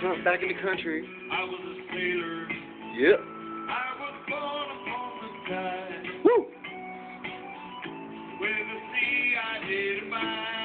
back in the country. I was a sailor. Yep. I was born upon the tide. Woo! With the sea I did abide.